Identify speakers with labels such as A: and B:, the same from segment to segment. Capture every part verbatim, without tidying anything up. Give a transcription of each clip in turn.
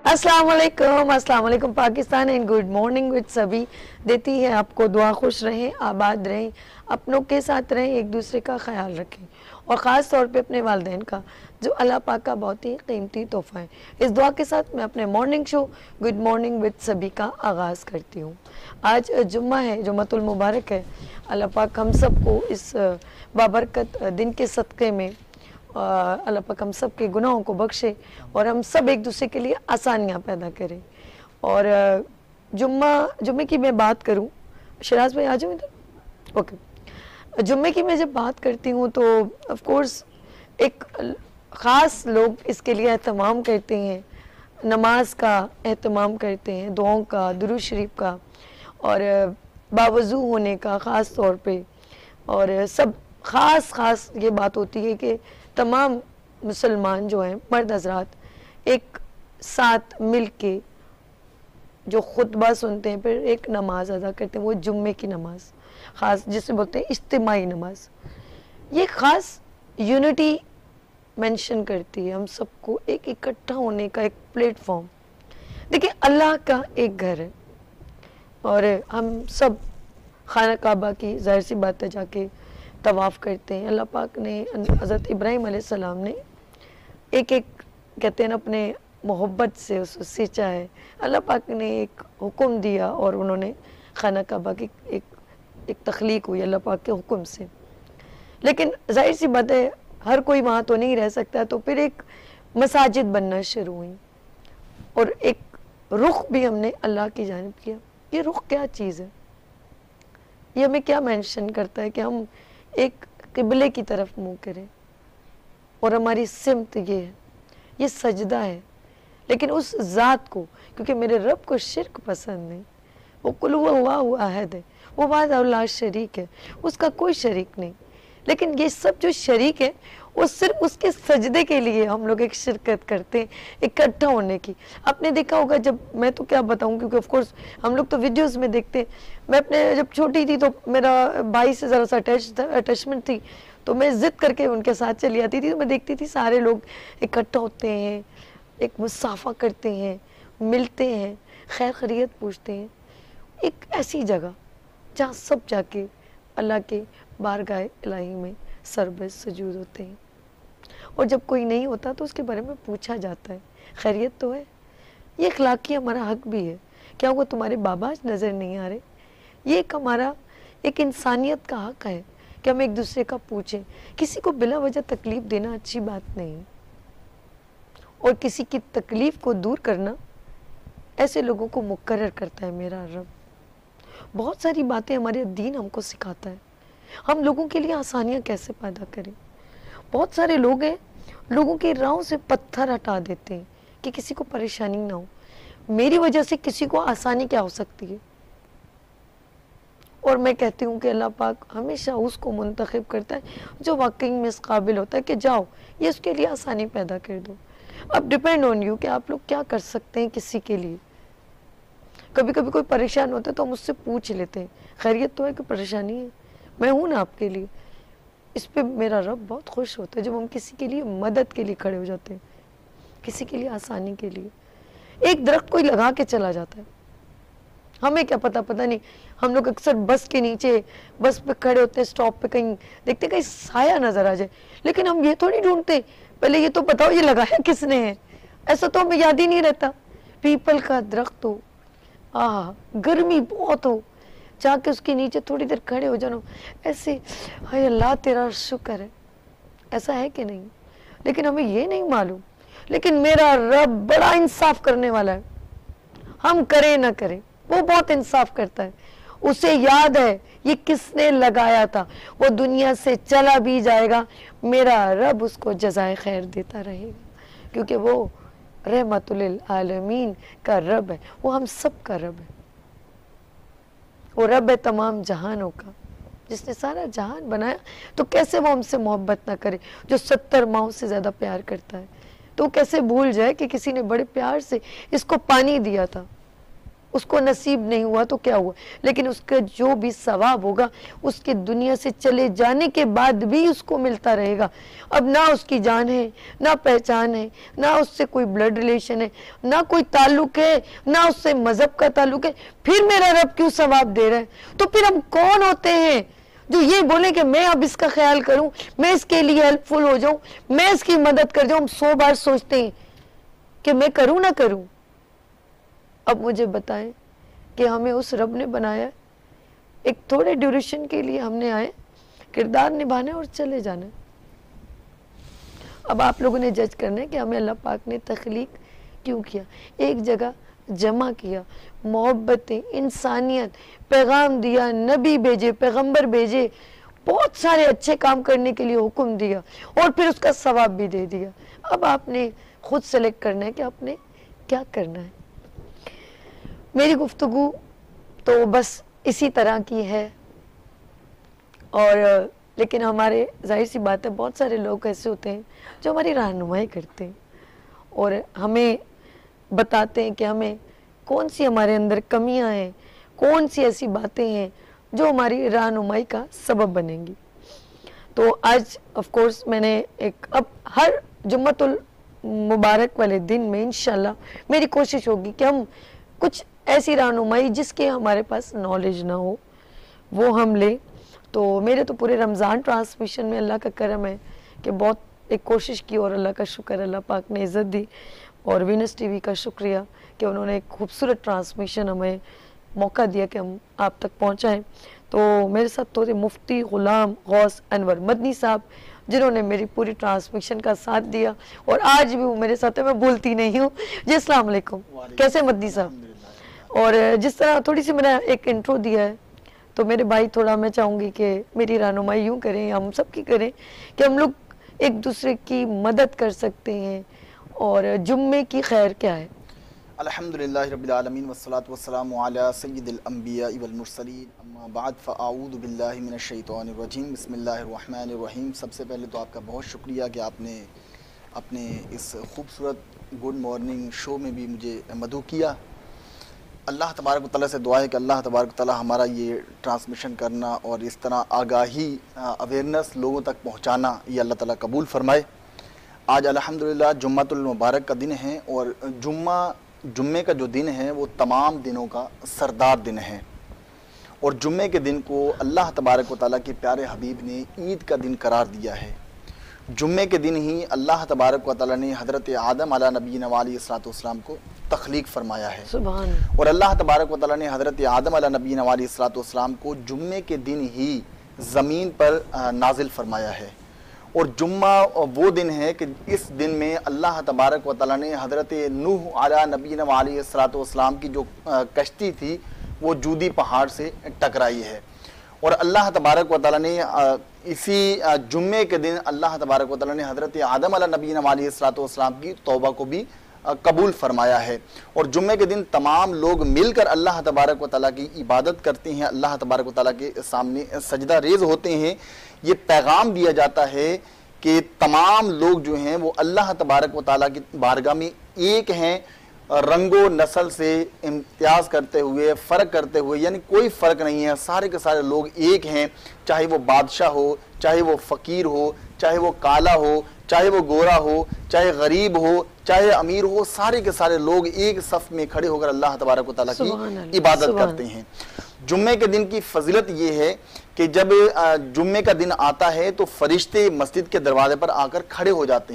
A: अस्सलाम वालेकुम, अस्सलाम वालेकुम Pakistan and good morning with सभी देती है आपको दुआ। खुश रहें, आबाद रहें, अपनों के साथ रहें, एक दूसरे का ख्याल रखें और ख़ास तौर पे अपने वालिदैन का जो अल्लाह पाक का बहुत ही कीमती तोहफ़ा है। इस दुआ के साथ मैं अपने morning show good morning with सभी का आगाज़ करती हूँ। आज जुम्मा है, जुम्मतुल मुबारक है। अल्लाह पाक हम सबको इस बाबरकत दिन के सदक़े में अल्लाह पाक हम सब के गुनाहों को बख्शे और हम सब एक दूसरे के लिए आसानियाँ पैदा करें। और जुम्मा जुम्मे की मैं बात करूं, शराज भाई आ जाओ इधर। ओके, जुम्मे की मैं जब बात करती हूं तो ऑफ कोर्स एक ख़ास लोग इसके लिए एहतमाम करते हैं, नमाज का एहतमाम करते हैं, दुआओं का, दुरूद शरीफ का और बावज़ू होने का ख़ास तौर पे। और सब ख़ास ख़ास ये बात होती है कि तमाम मुसलमान जो हैं मर्द हज़रात एक साथ मिल के जो खुतबा सुनते हैं, फिर एक नमाज अदा करते हैं, वो जुम्मे की नमाज ख़ास जिसे बोलते हैं इज्तिमाई नमाज। ये ख़ास यूनिटी मेंशन करती है, हम सबको एक इकट्ठा होने का एक प्लेटफॉर्म। देखिए, अल्लाह का एक घर है और हम सब खाना काबा की ज़ाहिर सी बात है जाके तवाफ़ करते हैं। अल्लाह पाक ने हज़रत इब्राहीम अलैहिस्सलाम ने एक एक कहते हैं ना अपने मोहब्बत से उसको सींचा है। अल्लाह पाक ने एक हुक्म दिया और उन्होंने खाना काबा की एक एक तख्लीक हुई अल्लाह पाक के हुक्म से। लेकिन जाहिर सी बात है हर कोई वहाँ तो नहीं रह सकता, तो फिर एक मसाजिद बनना शुरू हुई और एक रुख भी हमने अल्लाह की जानिब किया। ये रुख क्या चीज़ है? ये हमें क्या मेंशन करता है कि हम एक किबले की तरफ मुँह करें और हमारी सिमत ये है, ये सजदा है। लेकिन उस ज़ात को, क्योंकि मेरे रब को शिरक पसंद नहीं, वो कुल हुआ अहद है, वो वाहिद अल्लाह शरीक है, उसका कोई शरीक नहीं। लेकिन ये सब जो शरीक है वो सिर्फ उसके सजदे के लिए हम लोग एक शिरकत करते हैं, इकट्ठा होने की। आपने देखा होगा, जब मैं तो क्या बताऊं क्योंकि ऑफ कोर्स हम लोग तो वीडियोस में देखते हैं। मैं अपने जब छोटी थी तो मेरा भाई से ज़रा सा अटैच था अटैचमेंट थी, तो मैं ज़िद करके उनके साथ चली आती थी। तो मैं देखती थी सारे लोग इकट्ठा होते हैं, एक मुसाफा करते हैं, मिलते हैं, खैर खैरियत पूछते हैं। एक ऐसी जगह जहाँ सब जाके अल्लाह के बारगाह इलाही में सरब सजूद होते हैं और जब कोई नहीं होता तो उसके बारे में पूछा जाता है, खैरियत तो है। ये अखलाकी हमारा हक भी है। क्या वो तुम्हारे बाबा आज नज़र नहीं आ रहे? ये एक हमारा एक इंसानियत का हक है कि हम एक दूसरे का पूछें। किसी को बिला वजह तकलीफ़ देना अच्छी बात नहीं, और किसी की तकलीफ़ को दूर करना ऐसे लोगों को मुकर्रर करता है मेरा रब। बहुत सारी बातें हमारे दीन हमको सिखाता है, हम लोगों के लिए आसानियाँ कैसे पैदा करें। बहुत सारे लोग हैं, लोगों की राहों से पत्थर हटा देते हैं कि किसी को परेशानी ना हो। मेरी वजह से किसी को आसानी क्या हो सकती है? और मैं कहती हूँ कि अल्लाह पाक हमेशा उसको मुंतखब करता है जो वाकई में इस काबिल होता है कि जाओ ये उसके लिए आसानी पैदा कर दो। अब डिपेंड ऑन यू कि आप लोग क्या कर सकते हैं किसी के लिए। कभी कभी कोई परेशान होता है तो हम उससे पूछ लेते हैं, खैरियत तो है कि परेशानी है, मैं हूँ ना आपके लिए। इस पे मेरा रब बहुत खुश होता है जब हम किसी के लिए मदद के लिए खड़े हो जाते हैं, किसी के लिए आसानी के लिए। एक दरख्त कोई लगा के चला जाता है, हमें क्या पता, पता नहीं। हम लोग अक्सर बस के नीचे, बस पे खड़े होते हैं, स्टॉप पे कहीं देखते कहीं साया नजर आ जाए, लेकिन हम ये थोड़ी ढूंढते पहले ये तो बताओ ये लगाया किसने है। ऐसा तो हमें याद ही नहीं रहता। पीपल का दरख्त हो, आह गर्मी बहुत हो, जाके उसके नीचे थोड़ी देर खड़े हो जाना, ऐसे हाय अल्लाह तेरा शुक्र है। ऐसा है कि नहीं? लेकिन हमें ये नहीं मालूम। लेकिन मेरा रब बड़ा इंसाफ करने वाला है, हम करें ना करें वो बहुत इंसाफ करता है। उसे याद है ये किसने लगाया था, वो दुनिया से चला भी जाएगा, मेरा रब उसको जज़ाए खैर देता रहेगा, क्योंकि वो रहमतुल आलमीन का रब है, वो हम सब का रब है। वो रब है तमाम जहानों का, जिसने सारा जहान बनाया। तो कैसे वो हमसे मोहब्बत ना करे, जो सत्तर माओं से ज़्यादा प्यार करता है। तो कैसे भूल जाए कि किसी ने बड़े प्यार से इसको पानी दिया था, उसको नसीब नहीं हुआ तो क्या हुआ, लेकिन उसका जो भी सवाब होगा उसके दुनिया से चले जाने के बाद भी उसको मिलता रहेगा। अब ना उसकी जान है, ना पहचान है, ना उससे कोई ब्लड रिलेशन है, ना कोई ताल्लुक है, ना उससे मजहब का ताल्लुक है, फिर मेरा रब क्यों सवाब दे रहा है? तो फिर हम कौन होते हैं जो ये बोले कि मैं अब इसका ख्याल करूं, मैं इसके लिए हेल्पफुल हो जाऊं, मैं इसकी मदद कर जाऊं। हम सौ बार सोचते हैं कि मैं करूं ना करूं। अब मुझे बताएं कि हमें उस रब ने बनाया, एक थोड़े ड्यूरेशन के लिए हमने आए, किरदार निभाने और चले जाना। अब आप लोगों ने जज करना है कि हमें अल्लाह पाक ने तख्लीक क्यों किया, एक जगह जमा किया, मोहब्बतें, इंसानियत, पैगाम दिया, नबी भेजे, पैगंबर भेजे, बहुत सारे अच्छे काम करने के लिए हुक्म दिया और फिर उसका सवाब भी दे दिया। अब आपने खुद सेलेक्ट करना है कि आपने क्या करना है। मेरी गुफ्तगू तो बस इसी तरह की है, और लेकिन हमारे जाहिर सी बात है बहुत सारे लोग ऐसे होते हैं जो हमारी रहनुमाई करते हैं और हमें बताते हैं कि हमें कौन सी हमारे अंदर कमियां हैं, कौन सी ऐसी बातें हैं जो हमारी रहनुमाई का सबब बनेंगी। तो आज ऑफ कोर्स मैंने एक, अब हर जुम्मतुल मुबारक वाले दिन में इंशाल्लाह मेरी कोशिश होगी कि हम कुछ ऐसी रहनुमाई जिसके हमारे पास नॉलेज ना हो वो हम लें। तो मेरे तो पूरे रमज़ान ट्रांसमिशन में अल्लाह का करम है कि बहुत एक कोशिश की और अल्लाह का शुक्र, अल्लाह पाक ने इज़्ज़त दी, और वीनस टीवी का शुक्रिया कि उन्होंने एक खूबसूरत ट्रांसमिशन हमें मौका दिया कि हम आप तक पहुँचाएँ। तो मेरे साथ तो थे मुफ्ती ग़ुलाम गौस अनवर मदनी साहब, जिन्होंने मेरी पूरी ट्रांसमिशन का साथ दिया और आज भी वो मेरे साथ है, मैं भूलती नहीं हूँ जी। अस्सलाम वालेकुम, कैसे मदनी साहब? और जिस तरह थोड़ी सी मैंने एक इंट्रो दिया है, तो मेरे भाई थोड़ा मैं चाहूँगी कि मेरी रहनुमाई यूँ करें, हम सब की करें कि हम लोग एक दूसरे की मदद कर सकते हैं। और जुम्मे की खैर क्या है?
B: अल्हम्दुलिल्लाह रब्बिल आलमीन वस्सलातु वस्सलामु अला सय्यिदिल अंबिया वल मुरसलीन, अम्मा बाद फ़अऊज़ु बिल्लाहि मिनश शैतानिर रजीम, बिस्मिल्लाहिर रहमानिर रहीम। सबसे पहले तो आपका बहुत शुक्रिया कि आपने अपने इस खूबसूरत गुड मॉर्निंग शो में भी मुझे मदऊ किया। अल्लाह तबारक व तआला से दुआ है कि अल्लाह तबारक व तआला हमारा ये ट्रांसमिशन करना और इस तरह आगाही, अवेयरनेस लोगों तक पहुँचाना, ये अल्लाह ताला कबूल फ़रमाए। आज अल्हम्दुलिल्लाह जुम्मतुल मुबारक का दिन है और जुम्मा जुम्मे का जो दिन है वो तमाम दिनों का सरदार दिन है, और जुम्मे के दिन को अल्लाह तबारक व तआला के प्यारे हबीब ने ईद का दिन करार दिया है। जुम्मे के दिन ही अल्लाह तबारक व तआला ने हज़रत आदम अला नबीना अलैहिस्सलातु वस्सलाम को तख्लीक फरमाया है,
A: सुभान।
B: और अल्लाह तबारक व तआला ने हज़रत आदम अला नबीना अलैहिस्सलातु वस्सलाम को जुम्मे के दिन ही ज़मीन पर नाजिल फरमाया है। और जुम्मा वो दिन है कि इस दिन में अल्लाह तबारक व तआला ने हज़रत नूह अला नबीना अलैहिस्सलातु वस्सलाम की जो कश्ती थी वो जूदी पहाड़ से टकराई है, और अल्लाह तबारक व तआला ने इसी जुम्मे के दिन अल्लाह तबारक व तआला ने हज़रत आदम अला नबीना अलैहिस्सलातु वस्सलाम की तौबा को भी कबूल फरमाया है। और जुम्मे के दिन तमाम लोग मिलकर अल्लाह तबारक व तआला की इबादत करते हैं, अल्लाह तबारक व तआला के सामने सजदा रेज़ होते हैं। ये पैगाम दिया जाता है कि तमाम लोग जो हैं वो अल्लाह तबारक व तआला की बारगाह में एक हैं, रंगो नस्ल से इम्तियाज़ करते हुए, फ़र्क करते हुए, यानी कोई फ़र्क नहीं है, सारे के सारे लोग एक हैं, चाहे वो बादशाह हो, चाहे वो फ़कीर हो, चाहे वो काला हो, चाहे वो गोरा हो, चाहे गरीब हो, चाहे अमीर हो, सारे के सारे लोग एक सफ़ में खड़े होकर अल्लाह तबारक व तआला की इबादत करते हैं। जुम्मे के दिन की फजीलत ये है कि जब जुम्मे का दिन आता है तो फरिश्ते मस्जिद के दरवाजे पर आकर खड़े हो जाते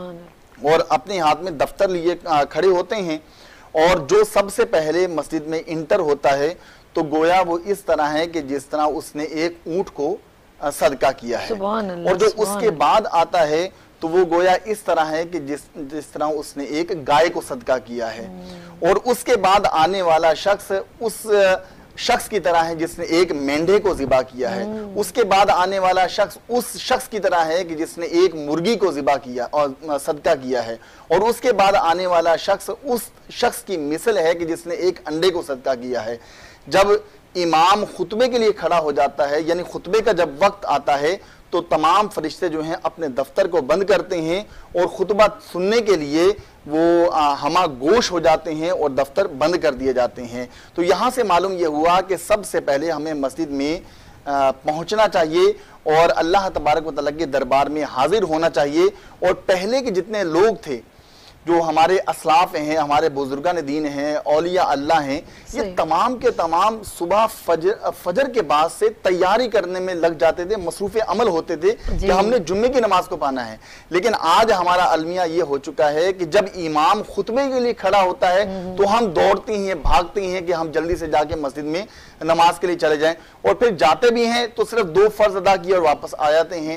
B: हैं और अपने हाथ में दफ्तर लिए खड़े होते हैं, और जो सबसे पहले मस्जिद में इंटर होता है तो गोया वो इस तरह है कि जिस तरह उसने एक ऊंट को सदका किया है, और जो उसके बाद आता है तो वो गोया इस तरह है कि जिस जिस तरह उसने एक गाय को सदका किया है, और उसके बाद आने वाला शख्स उस शख्स की तरह है जिसने एक मेंढे को ज़िबा किया है, उसके बाद आने वाला शख्स उस शख्स की तरह है कि जिसने एक मुर्गी को ज़िबा किया और सदका किया है, और उसके बाद आने वाला शख्स उस शख्स की मिसल है कि जिसने एक अंडे को सदका किया है। जब इमाम खुतबे के लिए खड़ा हो जाता है, यानी खुतबे का जब वक्त आता है, तो तमाम फरिश्ते जो हैं अपने दफ्तर को बंद करते हैं और खुतबा सुनने के लिए वो हमा गोश हो जाते हैं और दफ्तर बंद कर दिए जाते हैं। तो यहाँ से मालूम यह हुआ कि सबसे पहले हमें मस्जिद में पहुंचना चाहिए और अल्लाह तबारक व तआला के दरबार में हाजिर होना चाहिए। और पहले के जितने लोग थे, जो हमारे असलाफ हैं, हमारे बुजुर्गान दीन हैं, औलिया अल्लाह हैं, ये तमाम के तमाम सुबह फजर फजर के बाद से तैयारी करने में लग जाते थे, मसरूफ़ अमल होते थे कि हमने जुम्मे की नमाज को पाना है। लेकिन आज हमारा अलमिया ये हो चुका है कि जब इमाम खुतबे के लिए खड़ा होता है तो हम दौड़ती हैं, भागती हैं कि हम जल्दी से जाके मस्जिद में नमाज के लिए चले जाएं, और फिर जाते भी हैं तो सिर्फ दो फर्ज अदा किए और वापस आ जाते हैं।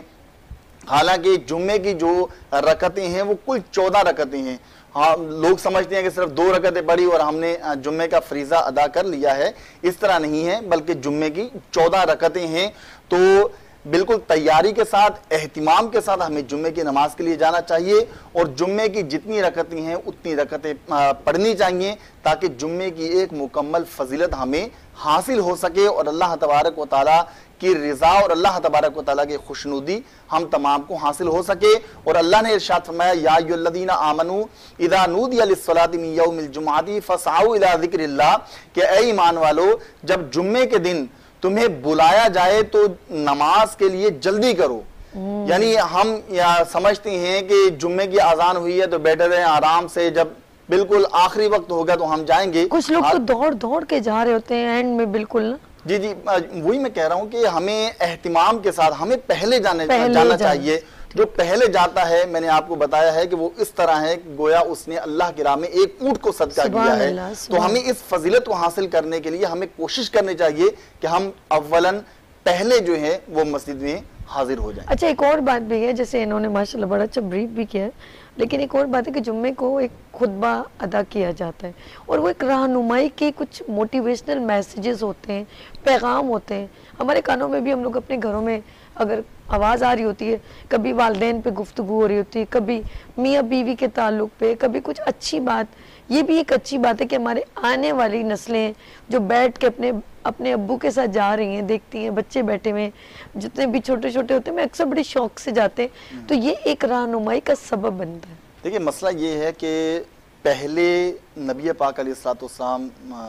B: हालांकि जुम्मे की जो रकतें हैं वो कुल चौदह रकतें हैं। हाँ, लोग समझते हैं कि सिर्फ दो रकतें पढ़ी और हमने जुम्मे का फरीजा अदा कर लिया है। इस तरह नहीं है, बल्कि जुम्मे की चौदह रकतें हैं। तो बिल्कुल तैयारी के साथ, एहतिमाम के साथ हमें जुम्मे की नमाज के लिए जाना चाहिए और जुम्मे की जितनी रकतें हैं उतनी रकतें पढ़नी चाहिए, ताकि जुम्मे की एक मुकम्मल फजीलत हमें हासिल हो सके और अल्लाह तबारक व तआला की रिजा और अल्लाह तबारक व तआला की खुशनुदी हम तमाम को हासिल हो सके। और अल्लाह ने इरशाद फरमाया, या अय्युहल्लज़ीना आमनू इज़ा नूदिया लिस्सलाति मिन यौमिल जुमअति फसअऊ इला ज़िक्रिल्लाह, कि ऐ ईमान वालो, जब जुम्मे के दिन तुम्हें बुलाया जाए तो नमाज के लिए जल्दी करो। यानी हम या समझते हैं कि जुम्मे की अजान हुई है तो बैठे रहे आराम से, जब बिल्कुल आखिरी वक्त होगा तो हम जाएंगे।
A: कुछ लोग तो दौड़ दौड़ के जा रहे होते हैं एंड में, बिल्कुल ना।
B: जी जी, वही मैं कह रहा हूँ कि हमें एहतिमाम के साथ हमें पहले जाने पहले जाना चाहिए। जो पहले जाता है, मैंने आपको बताया है कि वो इस तरह है कि गोया उसने अल्लाह की राह में एक ऊंट को सदका किया है। तो हमें इस फजीलत को हासिल करने के लिए हमें कोशिश करनी चाहिए कि हम अव्वलन पहले जो है वो मस्जिद में हाजिर हो जाए।
A: अच्छा, एक और बात भी है, जैसे इन्होंने माशाल्लाह बड़ा अच्छा ब्रीफ भी किया है, लेकिन एक और बात है कि जुम्मे को एक खुतबा अदा किया जाता है और वो एक रहनुमाई के कुछ मोटिवेशनल मैसेजेस होते हैं, पैगाम होते हैं। हमारे कानों में भी, हम लोग अपने घरों में अगर आवाज़ आ रही होती है, कभी वालिदैन पे गुफ्तगू हो रही होती है, कभी मियाँ बीवी के ताल्लुक पे, कभी कुछ अच्छी बात। ये भी एक अच्छी बात है कि हमारे आने वाली नस्लें जो बैठ के अपने अपने अब्बू के साथ जा रही हैं, देखती हैं बच्चे बैठे हुए, जितने भी छोटे छोटे होते हैं, मैं अक्सर बड़े शौक से जाते हैं, तो ये एक रहनुमाई का सबब बनता है।
B: देखिए, मसला ये है कि पहले नबी पाक अलैहिस्सलाम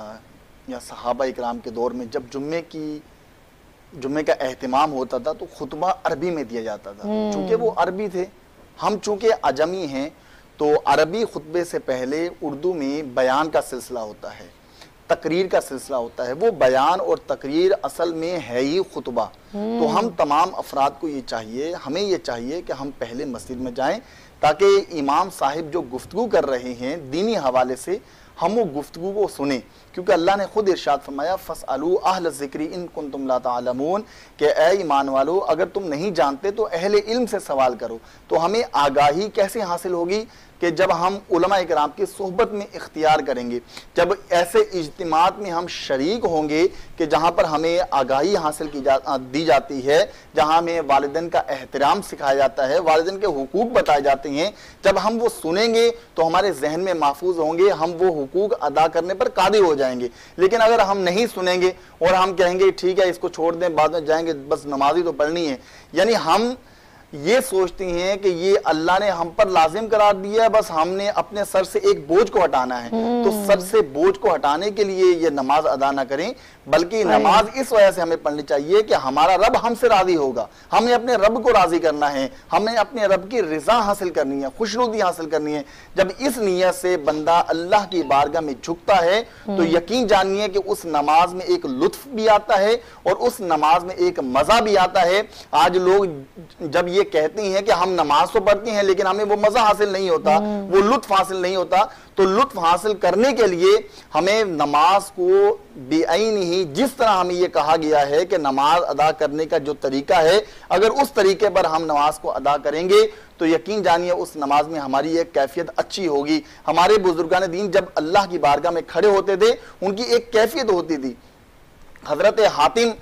B: या सहाबा इकराम के दौर में जब जुम्मे की जुम्मे का एहतिमाम होता था तो खुतबा अरबी में दिया जाता था। चूंकि वो अरबी थे, हम चूंकि अजमी हैं, तो अरबी खुतबे से पहले उर्दू में बयान का सिलसिला होता है, तकरीर का सिलसिला होता है। वो बयान और तकरीर असल में है ही खुतबा। तो हम तमाम अफराद को ये चाहिए, हमें ये चाहिए कि हम पहले मस्जिद में जाएं, ताकि इमाम साहिब जो गुफ्तगू कर रहे हैं दीनी हवाले से, हम वो गुफ्तगू को सुने। क्योंकि अल्लाह ने खुद इरशाद फरमाया, फसअलू अहल ज़िक्री इन कुंतुम ला तालमून, कि ऐ ईमान वालो, अगर तुम नहीं जानते तो अहले इल्म से सवाल करो। तो हमें आगाही कैसे हासिल होगी कि जब हम उलमा इकराम की सोहबत में इख्तियार करेंगे, जब ऐसे इज्तिमात में हम शरीक होंगे कि जहाँ पर हमें आगाही हासिल की जा दी जाती है, जहाँ हमें वालिदैन का एहतराम सिखाया जाता है, वालिदैन के हुकूक बताए जाते हैं, जब हम वो सुनेंगे तो हमारे जहन में महफूज होंगे, हम वो हुकूक अदा करने पर कादिर हो जाएंगे। लेकिन अगर हम नहीं सुनेंगे और हम कहेंगे ठीक है इसको छोड़ दें, बाद में जाएंगे, बस नमाज ही तो पढ़नी है, यानी हम ये सोचती हैं कि ये अल्लाह ने हम पर लाजिम करार दिया है, बस हमने अपने सर से एक बोझ को हटाना है। तो सर से बोझ को हटाने के लिए ये नमाज अदा ना करें, बल्कि नमाज इस वजह से हमें पढ़नी चाहिए कि हमारा रब हमसे राजी होगा, हमें अपने रब को राजी करना है, हमें अपने रब की रिजा हासिल करनी है, खुशनुदी हासिल करनी है। जब इस नियत से बंदा अल्लाह की बारगाह में झुकता है तो यकीन जानिए कि उस नमाज में एक लुत्फ भी आता है और उस नमाज में एक मजा भी आता है। आज लोग जब ये कहती हैं कि हम नमाज तो पढ़ती हैं लेकिन हमें वो मजा हासिल नहीं होता, वो लुत्फ हासिल नहीं होता, तो लुत्फ हासिल करने के लिए हमें नमाज को बेआईन ही, जिस तरह हमें ये कहा गया है कि नमाज अदा करने का जो तरीका है, अगर उस तरीके पर हम नमाज को अदा करेंगे तो यकीन जानिए उस नमाज में हमारी एक कैफियत अच्छी होगी। हमारे बुजुर्गान दीन जब अल्लाह की बारगाह में खड़े होते थे, उनकी एक कैफियत होती थी। हजरत हातिम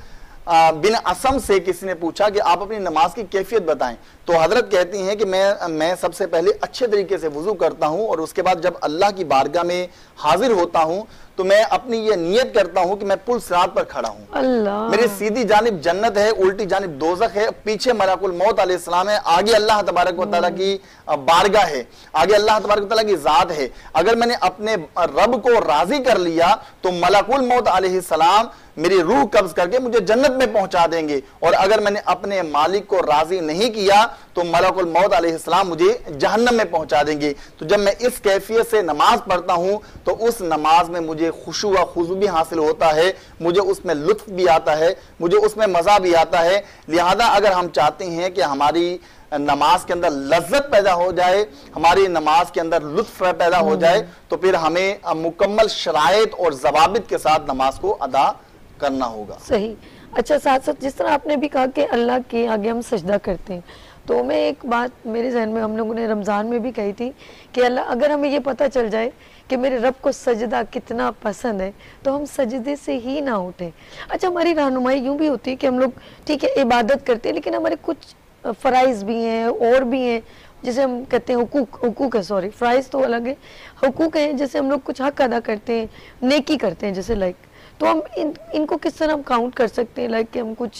B: बिन असम से किसी ने पूछा कि आप अपनी नमाज की कैफियत बताएं, तो हजरत कहती हैं कि मैं मैं सबसे पहले अच्छे तरीके से वुजू करता हूं और उसके बाद जब अल्लाह की बारगाह में हाजिर होता हूं तो मैं अपनी ये नियत करता हूं कि मैं पुल सिरात पर खड़ा हूं।
A: अल्लाह,
B: मेरी सीधी जानिब जन्नत है, उल्टी जानिब दोजख है, पीछे मलाकुल मौत अलैहिस्सलाम है, आगे अल्लाह तबारक व तआला की बारगाह है, आगे अल्लाह तबारक व तआला की जात है। अगर मैंने अपने रब को राजी कर लिया तो मलाकुल मौत अलैहिस्सलाम मेरी रूह कब्ज करके मुझे जन्नत में पहुंचा देंगे, और अगर मैंने अपने मालिक को राजी नहीं किया तो मलाकुल मौत अलैहिस्सलाम मुझे जहन्नम में पहुंचा देंगे। तो जब मैं इस कैफियत से नमाज पढ़ता हूं तो उस नमाज में मुझे खुशू व खुजू भी हासिल होता है, मुझे उसमें लुत्फ भी आता है, मुझे उसमें मजा भी आता है। लिहाजा अगर हम चाहते हैं कि हमारी नमाज के अंदर लज्जत पैदा हो जाए, हमारी नमाज के अंदर लुत्फ पैदा हो जाए, तो फिर हमें मुकम्मल शराइत और जवाबित के साथ नमाज को अदा करना होगा।
A: सही। अच्छा, साथ साथ जिस तरह आपने भी कहा कि अल्लाह के आगे हम सजदा करते हैं, तो मैं एक बात मेरे जहन में हम लोगों ने रमज़ान में भी कही थी कि अल्लाह, अगर हमें ये पता चल जाए कि मेरे रब को सजदा कितना पसंद है तो हम सजदे से ही ना उठें। अच्छा, हमारी रहनुमाई यूँ भी होती है कि हम लोग ठीक है इबादत करते हैं, लेकिन हमारे कुछ फ़राइज़ भी हैं और भी हैं, जैसे हम कहते हैं हुकूक हुकूक है सॉरी फ़राइज़ तो अलग है, हुकूक हैं जैसे हम लोग कुछ हक अदा करते हैं, नेकी करते हैं जैसे लाइक, तो हम इन इनको किस तरह हम काउंट कर सकते हैं लाइक कि हम कुछ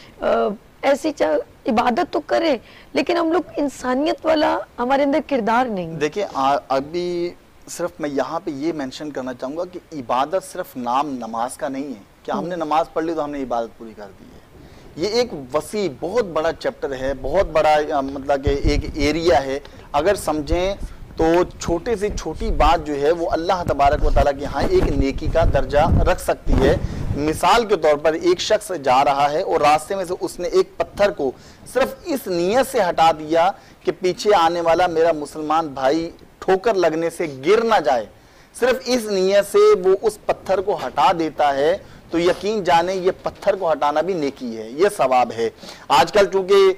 A: आ, ऐसी इबादत तो करें लेकिन हम लोग इंसानियत वाला हमारे अंदर किरदार नहीं। देखिए
B: अभी सिर्फ मैं यहाँ पे ये मेंशन करना चाहूँगा कि इबादत सिर्फ नाम नमाज का नहीं है कि हमने नमाज पढ़ ली तो हमने इबादत पूरी कर दी है। ये एक वसी बहुत बड़ा चैप्टर है, बहुत बड़ा मतलब कि एक एरिया है। अगर समझें तो छोटे से छोटी बात जो है वो अल्लाह तबारक व तआला के यहाँ एक नेकी का दर्जा रख सकती है। मिसाल के तौर पर एक शख्स जा रहा है और रास्ते में से उसने एक पत्थर को सिर्फ इस नीयत से हटा दिया कि पीछे आने वाला मेरा मुसलमान भाई ठोकर लगने से गिर ना जाए, सिर्फ इस नीयत से वो उस पत्थर को हटा देता है, तो यकीन जाने ये पत्थर को हटाना भी नेकी है, ये सवाब है। आजकल चूंकि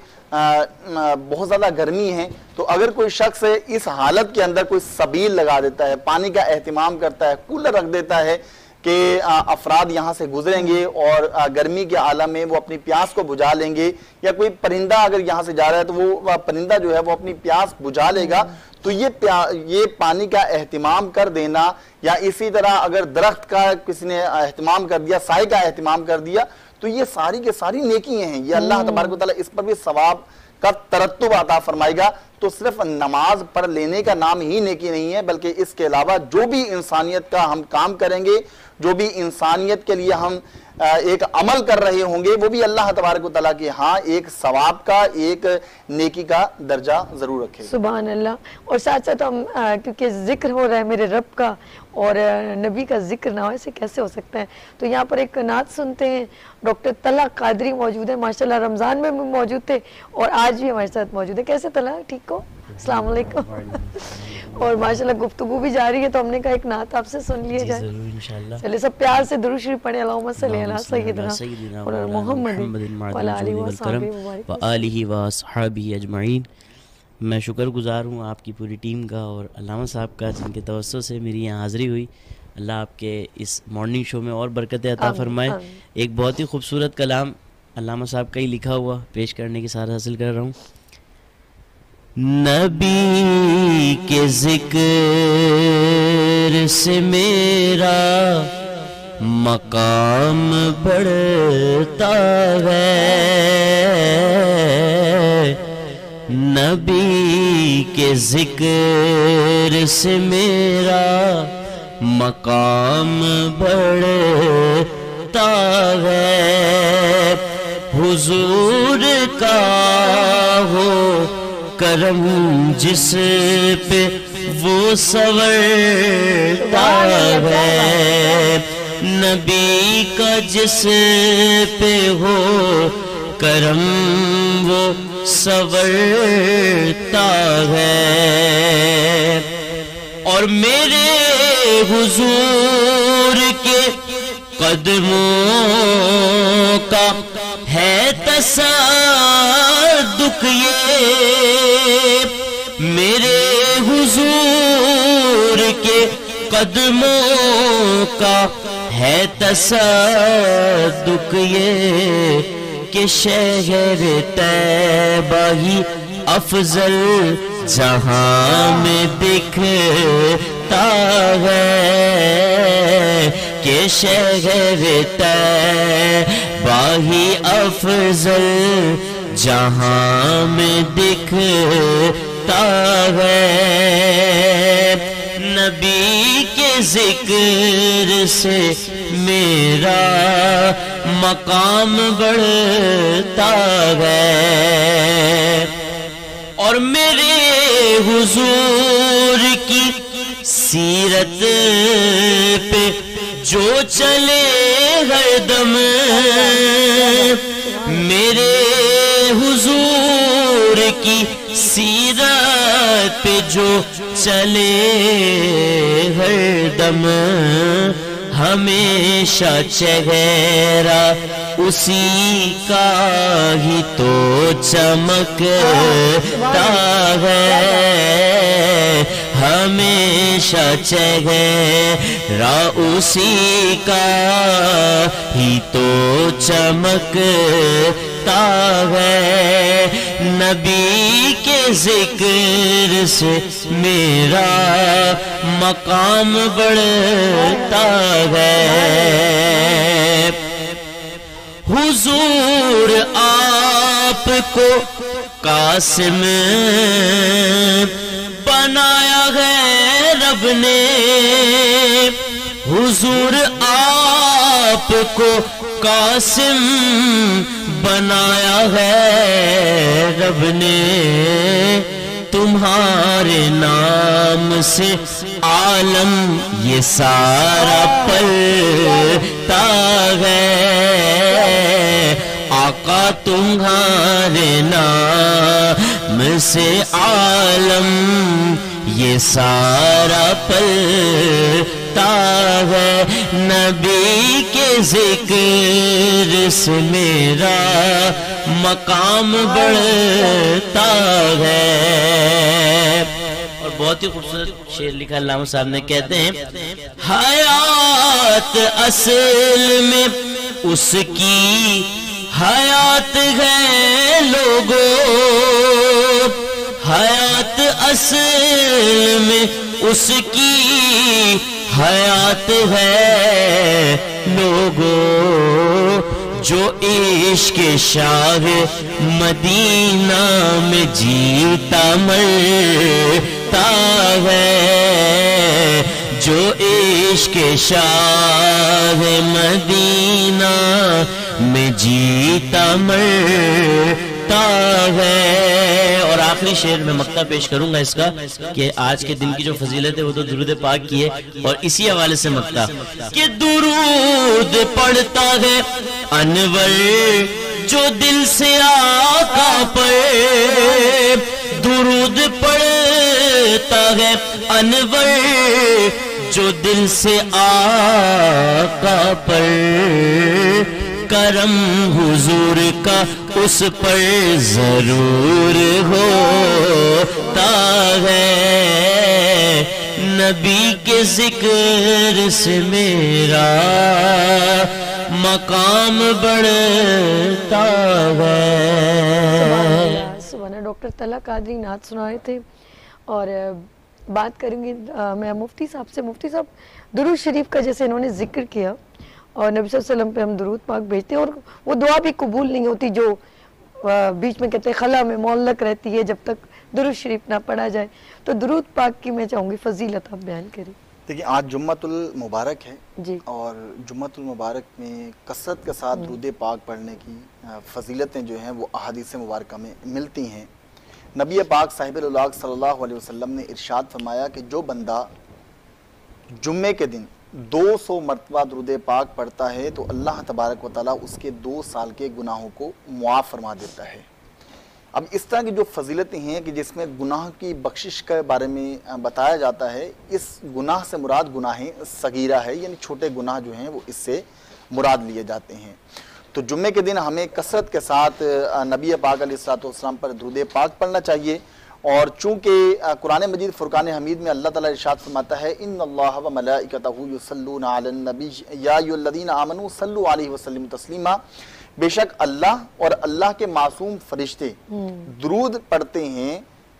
B: बहुत ज़्यादा गर्मी है तो अगर कोई शख्स इस हालत के अंदर कोई सबील लगा देता है, पानी का एहतिमाम करता है, कूलर रख देता है कि अफराद यहाँ से गुजरेंगे और गर्मी के आलम में वो अपनी प्यास को बुझा लेंगे, या कोई परिंदा अगर यहाँ से जा रहा है तो वो परिंदा जो है वो अपनी प्यास बुझा लेगा, तो ये ये पानी का एहतिमाम कर देना, या इसी तरह अगर दरख्त का किसी ने एहतिमाम कर दिया, साए का एहतिमाम कर दिया, तो ये सारी के सारी नेकियां हैं। ये अल्लाह तबारक व तआला इस पर भी सवाब का तरत्तुब अता फरमाएगा। तो सिर्फ नमाज पढ़ लेने का नाम ही नेकी नहीं है, बल्कि इसके अलावा जो भी इंसानियत का हम काम करेंगे, जो भी इंसानियत के लिए हम एक अमल कर रहे होंगे, वो भी अल्लाह तबारक व तआला के यहाँ एक सवाब का, एक नेकी का दर्जा जरूर रखे।
A: सुभान अल्लाह। और साथ साथ हम क्योंकि जिक्र हो रहा है मेरे रब का और नबी का जिक्र ना हो, ऐसे कैसे हो सकता है, तो यहाँ पर एक नात सुनते हैं। डॉक्टर तला कादरी मौजूद है, माशाल्लाह रमज़ान में भी मौजूद थे और आज भी हमारे साथ मौजूद है। कैसे तला, ठीक हो? अस्सलाम वालेकुम। और माशाल्लाह गुफ्तगू भी जारी है, तो हमने कहा एक नात आपसे सुन लिया जाए। इंशाल्लाह। चलिए सब प्यार से दुरूद शरीफ पढ़े, अल्लाहुम्मा सल्ली अला सय्यिदना और मुहम्मदिन व आलिहि व
C: सहबिहि व अस्हाबिहि अजमईन। मैं शुक्रगुजार हूँ आपकी पूरी टीम का और अल्लामा साहब का, जिनके तवज्जो से मेरी यहाँ हाज़िरी हुई। अल्लाह आपके इस मॉर्निंग शो में और बरकतें अता फरमाए। एक बहुत ही खूबसूरत कलाम अल्लामा साहब का ही लिखा हुआ पेश करने की साथ हासिल कर रहा हूँ। नबी के जिक्र से मेरा मकाम बढ़ता है, नबी के जिक्र से मेरा मकाम बढ़ता है। हुजूर का हो करम जिस पे वो संवरता है, नबी का जिस पे हो करम वो संवरता है। और मेरे हुजूर के कदमों का है तसद्दुक ये, मेरे हुजूर के कदमों का है तसद्दुक ये कि शहर तैबा ही अफजल जहां में दिखता है, कि शहर तैबा ही अफजल जहां में दिखता है। नबी के जिक्र से मेरा मकाम बढ़ता है, और मेरे हुजूर की सीरत पे जो चले हरदम, मेरे हुजूर की सीरत पे जो चले हरदम, हमेशा चेहरा उसी का ही तो चमकता है, हमेशा चेहरा उसी का ही तो चमकता है। नबी के जिक्र से मेरा मकाम बढ़ता है। हुजूर आपको कासिम बनाया है रब ने, हुजूर आपको कासिम बनाया है रब ने, तुम्हारे नाम से आलम ये सारा पलता है, आका तुम्हारे नाम से आलम ये सारा पलता है। नबी के जिक्र से मेरा मकाम बढ़ता है। और बहुत ही खूबसूरत शेर लिखा अल्लामा साहब ने, कहते हैं हयात असल में उसकी हयात है लोगों, हयात असल में उसकी हयात है लोगों, जो इश्क शाह मदीना में जीता मरता है, जो इश्क शाह मदीना में जीता मरता है। और आखिरी शेर में मक्ता पेश करूंगा इसका कि आज के दिन की जो फजीलत है वो तो दुरूद पाक की है, और इसी हवाले से मक्ता कि दुरूद पढ़ता है अनवर जो दिल से आका पर, दुरूद पढ़ता है अनवर जो दिल से आका पर, करम हुजूर का उस पर जरूर होता है। नबी के जिक्र से मेरा मकाम बढ़ता है।
A: सुभान। डॉक्टर तला कादरी नात सुना रहे थे, और बात करेंगे मैं मुफ्ती साहब से। मुफ्ती साहब, दुरूद शरीफ का जैसे इन्होंने जिक्र किया, और नबी सल्लल्लाहु अलैहि वसल्लम पे हम दुरूद पाक भेजते हैं, और वो दुआ भी कबूल नहीं होती जो बीच में कहते हैं खला में मौलक रहती है जब तक दुरूद शरीफ ना पढ़ा जाए। तो दुरूद पाक की मैं चाहूँगी फजीलत आप बयान करें।
B: देखिए, आज जुम्मतुल मुबारक है
A: जी, और
B: जुम्मतुल मुबारक में कसरत के साथ दुरूद पाक पढ़ने की फजीलतें जो हैं वो अहादीस मुबारक में मिलती हैं। नबी पाक साहिब-उल-उलाग सल्लल्लाहु अलैहि वसल्लम ने इरशाद फरमाया कि जो बंदा जुम्मे के दिन दो सौ मरतबा दुरूद पाक पढ़ता है तो अल्लाह तबारक व तआला उसके दो साल के गुनाहों को मुआफ़ फरमा देता है। अब इस तरह की जो फजीलतें हैं कि जिसमें गुनाह की बख्शिश के बारे में बताया जाता है, इस गुनाह से मुराद गुनाह सगीरा है, यानी छोटे गुनाह जो हैं वो इससे मुराद लिए जाते हैं। तो जुम्मे के दिन हमें कसरत के साथ नबी पाक अलैहिस्सलातु वस्सलाम पर दुरूद पाक पढ़ना चाहिए, और चूंकि कुरान मजीद फुरकान हमीद में अल्लाह ताला इरशाद फरमाता है इन्नल्लाह व मलाइकतहू युसल्लूना अलन नबी या अय्युहल्लज़ीना आमनू सल्लु अलैहि वसल्लिमु तस्लीमा, बेशक अल्लाह और अल्लाह के मासूम फरिश्ते दुरूद पढ़ते हैं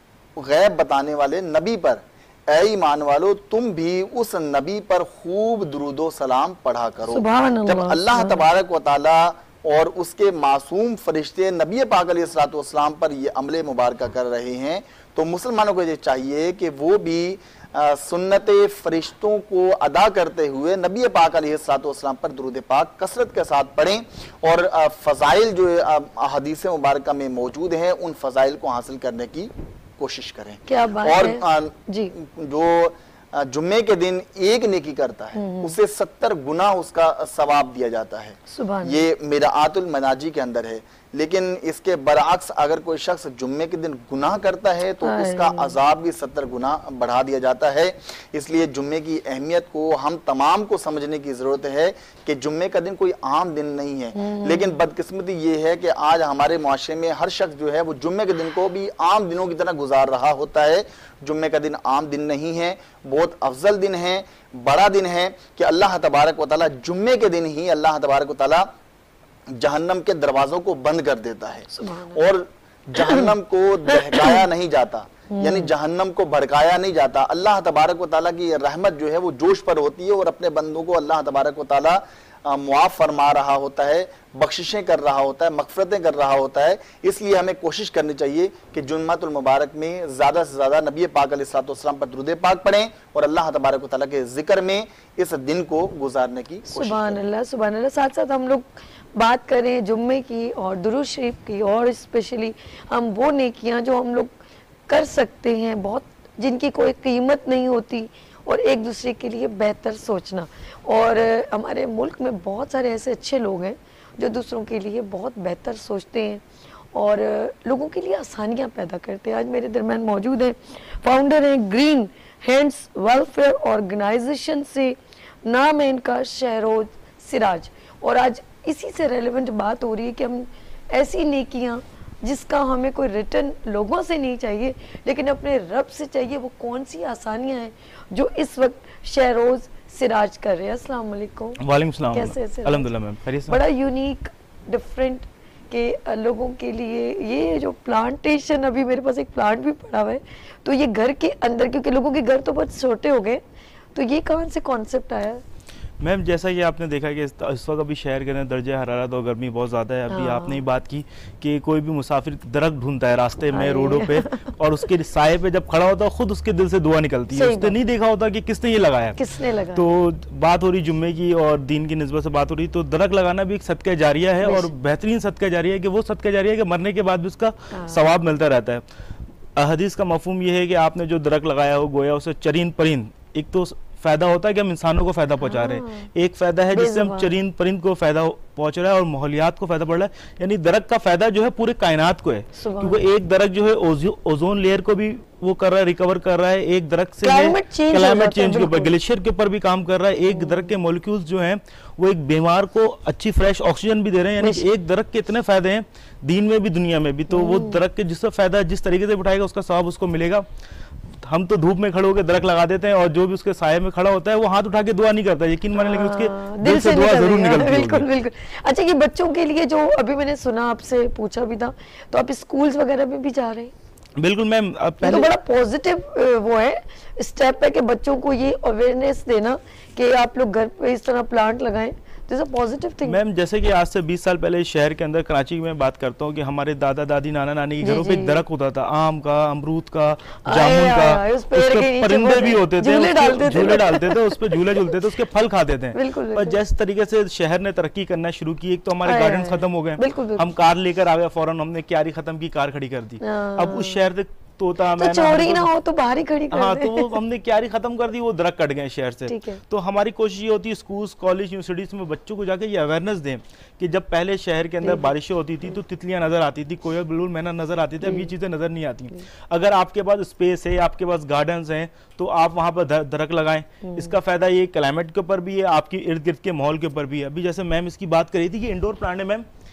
B: गैब बताने वाले नबी पर। ऐ ईमान वालो तुम भी उस नबी पर खूब दुरूदो सलाम पढ़ा करो। जब अल्लाह तबारक व तआला और उसके मासूम फरिश्ते नबी पाक अलैहिस्सलातु वस्सलाम पर ये अमले मुबारक कर रहे हैं तो मुसलमानों को ये चाहिए कि वो भी आ, सुन्नत फरिश्तों को अदा करते हुए नबी पाक अलैहिस्सलातु वस्सलाम पर दुरूद पाक कसरत के साथ पढ़ें और आ, फ़ज़ाइल जो हदीस मुबारक में मौजूद हैं उन फ़ज़ाइल को हासिल करने की कोशिश करें। क्या बात और है? आ, जी। जो जुम्मे के दिन एक नेकी करता है उसे सत्तर गुना उसका सवाब दिया जाता है। ये मेरा आतुल मनाजी के अंदर है। लेकिन इसके बरअक्स अगर कोई शख्स जुम्मे के दिन गुनाह करता है तो उसका अजाब भी सत्तर गुना बढ़ा दिया जाता है। इसलिए जुम्मे की अहमियत को हम तमाम को समझने की जरूरत है कि जुम्मे का दिन कोई आम दिन नहीं है। लेकिन बदकिस्मती ये है कि आज हमारे मुआशरे में हर शख्स जो है वो जुम्मे के दिन को भी आम दिनों की तरह गुजार रहा होता है। जुम्मे का दिन आम दिन नहीं है, बहुत अफजल दिन है, बड़ा दिन है कि अल्लाह तबारक व तआला जुम्मे के दिन ही अल्लाह तबारक व तआला जहन्नम के दरवाजों को बंद कर देता है और जहन्नम को दहकाया नहीं जाता, यानी जहन्नम को भड़काया नहीं जाता। अल्लाह तबारक व तआला की रहमत जो है वो जोश पर होती है और अपने बंदों को अल्लाह तबारक व तआला मुआफ फरमा रहा होता है, बख्शिशें कर रहा होता है, मगफरतें कर रहा होता है। इसलिए हमें कोशिश करनी चाहिए कि जुम्मतुल मुबारक में ज़्यादा से ज़्यादा नबी पाक अलैहिस्सलातु वस्सलाम पर दुरूद पाक पढ़ें और अल्लाह तबारक व तआला के जिक्र में इस दिन को गुजारने की कोशिश करें। सुभान अल्लाह, सुभान अल्लाह। साथ साथ हम लोग बात करें जुम्मे की और दुरूद शरीफ की और स्पेशली हम वो नेकियां जो हम लोग कर सकते हैं बहुत, जिनकी कोई कीमत नहीं होती, और एक दूसरे के लिए बेहतर सोचना। और हमारे मुल्क में बहुत सारे ऐसे अच्छे लोग हैं जो दूसरों के लिए बहुत बेहतर सोचते हैं और लोगों के लिए आसानियां पैदा करते हैं। आज मेरे दरम्यान मौजूद हैं, फाउंडर हैं ग्रीन हैंड्स वेलफेयर ऑर्गेनाइजेशन से, नाम है इनका शहरोज सिराज। और आज इसी से रेलेवेंट बात हो रही है कि हम ऐसी नेकियां जिसका हमें कोई रिटर्न लोगों से नहीं चाहिए लेकिन अपने रब से चाहिए, वो कौन सी आसानियां हैं जो इस वक्त शहरोज सिराज कर रहे हैं। अस्सलाम वालेकुम।
D: वालेकुम सलाम।
B: कैसे?
D: अल्हम्दुलिल्लाह मैम, खैरियत से।
B: बड़ा यूनिक डिफरेंट के लोगों के लिए ये जो प्लांटेशन, अभी मेरे पास एक प्लांट भी पड़ा हुआ है, तो ये घर के अंदर, क्योंकि लोगों के घर तो बहुत छोटे हो गए, तो ये कहाँ से कॉन्सेप्ट आया?
D: मैम जैसा कि आपने देखा कि इस वक्त अभी शहर के अंदर दर्जा हरारत और गर्मी बहुत ज़्यादा है। अभी आपने ही बात की कि कोई भी मुसाफिर दरख्त ढूंढता है रास्ते में, रोडों पे, और उसके साए पे जब खड़ा होता है खुद उसके दिल से दुआ निकलती है। उसने नहीं देखा होता कि किसने ये लगाया,
B: किसने लगाया।
D: तो बात हो रही जुम्मे की और दीन की निस्बत से बात हो रही, तो दरख्त लगाना भी एक सदका जारिया है और बेहतरीन सदका जारिया है कि वो सदका जारिया है कि मरने के बाद भी उसका सवाब मिलता रहता है। हदीस का मफहूम ये है कि आपने जो दरख्त लगाया हो गोया उसे चरीन परिंद, एक तो फायदा होता है कि हम इंसानों को फायदा पहुंचा रहे हैं, एक फायदा है जिससे हम चरिंद परिंद को फायदा पहुंच रहा है और माहौलियात को फायदा पड़ रहा है। यानी दरख्त का फायदा जो है पूरे कायनात को है, क्योंकि एक दरख्त जो है ओजोन लेयर को भी वो कर रहा है, रिकवर कर रहा है। एक दरख्त से क्लाइमेट चेंज के ऊपर, ग्लेशियर के ऊपर भी काम कर रहा है। एक दरख्त के मॉलिक्यूल्स जो हैं वो एक बीमार को अच्छी फ्रेश ऑक्सीजन भी दे रहे हैं। यानी एक दरख्त के इतने फायदे हैं दीन में भी दुनिया में भी, तो वो दरख्त के जिससे फायदा जिस तरीके से उठाएगा उसका सवाब उसको मिलेगा। हम तो धूप में खड़े होकर दरख्त लगा देते हैं और जो भी उसके साये में खड़ा होता है वो हाथ उठा के दुआ नहीं करता, यकीन माने, लेकिन उसके दिल से दुआ जरूर निकलती है।
B: बिल्कुल बिल्कुल। अच्छा, ये बच्चों के लिए जो अभी मैंने सुना, आपसे पूछा भी था, तो आप स्कूल्स वगैरह में भी जा रहे हैं?
D: बिल्कुल मैम,
B: पहले तो बड़ा पॉजिटिव वो है, स्टेप है कि बच्चों को ये अवेयरनेस देना कि आप लोग घर पे इस तरह प्लांट लगाएं। पॉजिटिव थिंग
D: मैम, जैसे कि आज से बीस साल पहले शहर के अंदर कराची में बात करता हूँ कि हमारे दादा दादी नाना नानी के घरों पे एक दरख्त होता था, आम का, अमरूद का, जामुन का, उस पे परिंदे भी होते थे, झूले डालते थे, उस पे झूले झूलते थे, उसके फल खाते थे। पर जिस तरीके से शहर ने तरक्की करना शुरू की, एक तो हमारे गार्डन खत्म हो गए, हम कार लेकर आ गए, फौरन हमने क्यारी खत्म की, कार खड़ी कर दी। अब उस शहर से तोता
B: तो चोरी ना हो तो बाहर ही खड़ी कर
D: हाँ, तो वो हमने क्यारी खत्म कर दी, वो दरख्त कट गए शहर से। तो हमारी कोशिश ये होती है स्कूल, कॉलेज, यूनिवर्सिटीज में बच्चों को जाकर ये अवेयरनेस दें कि जब पहले शहर के अंदर बारिशें होती थी तो तितलियां नजर आती थी, कोयल बिल्कुल मैना नजर आती थी, अब ये चीजें नजर नहीं आती। अगर आपके पास स्पेस है, आपके पास गार्डन्स हैं, तो आप वहाँ पर दरख्त लगाएं। इसका फायदा ये क्लाइमेट के ऊपर भी है, आपकी इर्द गिर्द के माहौल के ऊपर भी है। अभी जैसे मैम इसकी बात करी थी कि इंडोर प्लांट है मैम,